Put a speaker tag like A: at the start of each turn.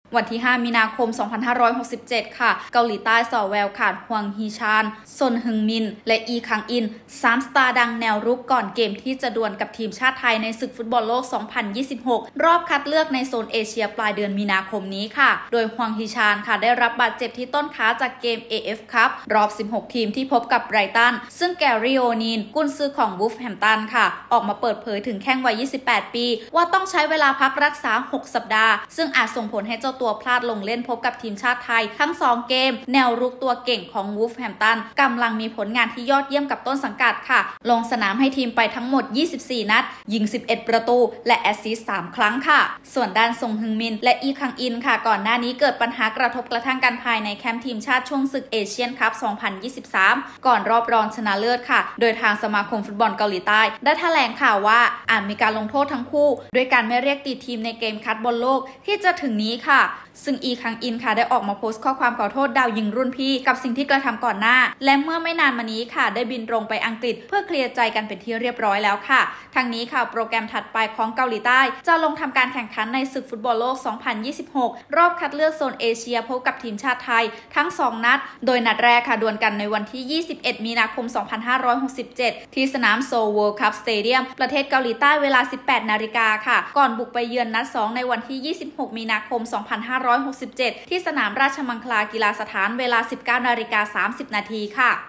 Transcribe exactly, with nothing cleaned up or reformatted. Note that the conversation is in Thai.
A: วันที่ห้ามีนาคมสองพันห้าร้อยหกสิบเจ็ดค่ะเกาหลีใต้ส่อแววขาดฮวงฮีชานซนฮึงมินและอีคังอินสามสตาร์ดังแนวรุกก่อนเกมที่จะดวลกับทีมชาติไทยในศึกฟุตบอลโลกสองพันยี่สิบหกรอบคัดเลือกในโซนเอเชียปลายเดือนมีนาคมนี้ค่ะโดยฮวงฮีชานค่ะได้รับบาดเจ็บที่ต้นขาจากเกม เอ เอฟ คัพรอบสิบหกทีมที่พบกับไบรตันซึ่งแกรี่โอนีนกุนซือของวูฟแฮมป์ตันค่ะออกมาเปิดเผยถึงแข้งวัยยี่สิบแปดปีว่าต้องใช้เวลาพักรักษาหกสัปดาห์ซึ่งอาจส่งผลให้เจ้าตัวพลาดลงเล่นพบกับทีมชาติไทยทั้งสองเกมแนวรุกตัวเก่งของวูฟแฮมป์ตันกำลังมีผลงานที่ยอดเยี่ยมกับต้นสังกัดค่ะลงสนามให้ทีมไปทั้งหมดยี่สิบสี่นัดยิงสิบเอ็ดประตูและแอสซิสต์สามครั้งค่ะส่วนด้านซงฮึงมินและอีคังอินค่ะก่อนหน้านี้เกิดปัญหากระทบกระทั่งกันภายในแคมป์ทีมชาติช่วงศึกเอเชียนคัพสองพันยี่สิบสามก่อนรอบรองชนะเลิศค่ะโดยทางสมาคมฟุตบอลเกาหลีใต้ได้แถลงข่าวว่าอาจมีการลงโทษทั้งคู่ด้วยการไม่เรียกติดทีมในเกมคัดบอลโลกที่จะถึงนี้ค่ะซึ่งอีคังอินค่ะได้ออกมาโพสต์ข้อความขอโทษดาวยิงรุ่นพี่กับสิ่งที่กระทำก่อนหน้าและเมื่อไม่นานมานี้ค่ะได้บินตรงไปอังกฤษเพื่อเคลียร์ใจกันเป็นที่เรียบร้อยแล้วค่ะทั้งนี้ค่ะโปรแกรมถัดไปของเกาหลีใต้จะลงทำการแข่งขันในศึกฟุตบอลโลกสองพันยี่สิบหกรอบคัดเลือกโซนเอเชียพบกับทีมชาติไทยทั้งสองนัดโดยนัดแรกค่ะดวลกันในวันที่ยี่สิบเอ็ดมีนาคมสองพันห้าร้อยหกสิบเจ็ดที่สนามโซลเวิลด์คัพสเตเดียมประเทศเกาหลีใต้เวลา สิบแปดนาฬิกาค่ะก่อนบุกไปเยือนนัดสองในวันที่ยี่สิบหกมีนาคมสองพันห้าร้อยหกสิบเจ็ดที่สนามราชมังคลากีฬาสถานเวลา สิบเก้านาฬิกาสามสิบนาทีค่ะ